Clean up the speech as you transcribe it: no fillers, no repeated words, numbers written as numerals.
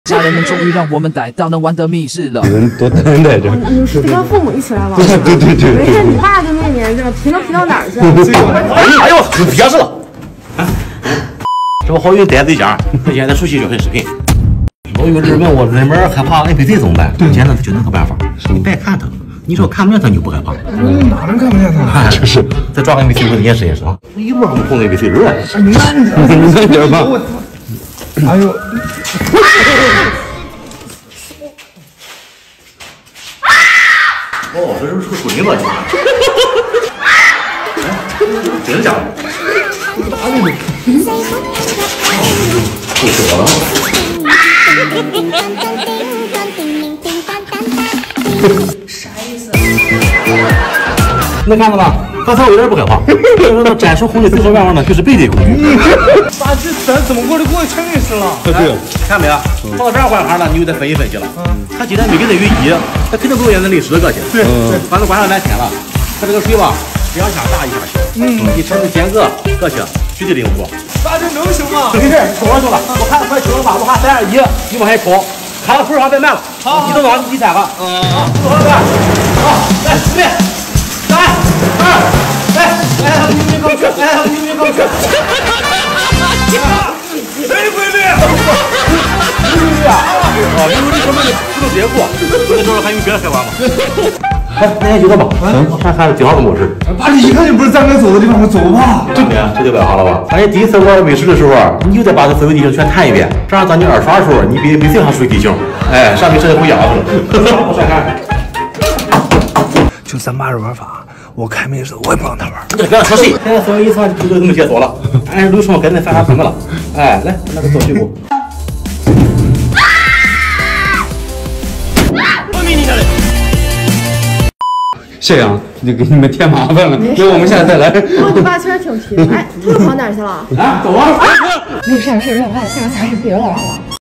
家人们终于让我们逮到能玩的密室了。 人多呆呆着。 你是跟父母一起来玩？ 对。 没事，你爸就那年纪了，皮能皮到哪儿去？ 哎呦，别是了。这不好运逮对家，他现在熟悉就很视频。老有人问我人们害怕 NPC 怎么办？简单就那个办法，你别看他，你只要看不见他，你就不害怕。 哪能看不见他？ 真是，再抓个 NPC 我给你演示演示啊！一路上都碰 NPC 人了。 你慢点吧。哎呦！ 哦，这是不是个鬼子？真的假的？哪里的？不说了。 啥意思？ 能看到吧？刚才我有点不害怕。所以说呢，战术恐惧最好办法呢，就是背对恐惧。 爸，这咱怎么过得过去全给吃了？ 对，看没有？跑到这儿换行了，你就得分析分析了。他今天没给他雨衣，他肯定不如人家历史的个性。 对， 反正关上半天了，他这个水吧，2下大1下小。你趁着间隔个性，绝对领不住。 爸，这能行吗？ 没事，冲上去了。我看快冲了吧，我看3、2、1，你往下冲，看到头上别慢了。好，你都往第3个。走了，好，来准备，3、2，来，你刚去，你刚去。 谁规律？ 因为这根本就不能别过，那时候还有别的开发吗？哎，那先去吧。我看孩子挺好的模式。 爸，这一看就不是咱该走的地方，我走吧。 对呀，这就摆好了吧？反正第一次玩美食的时候，你就得把这所有地形全探一遍，这样当你二刷的时候，你比上熟悉地形。哎，上美食也不一样了。我再看。 就咱爸这玩法，我开美食我也不让他玩。 你别说谁，现在所有一层就这么解锁了，按流程跟那犯啥什么了？哎，来，那个做屁股。 谢阳，就给你们添麻烦了，那我们下次再来。 你爸确实挺皮的，哎，他又跑哪儿去了？ 啊，走啊！ 没事，我下次别来了。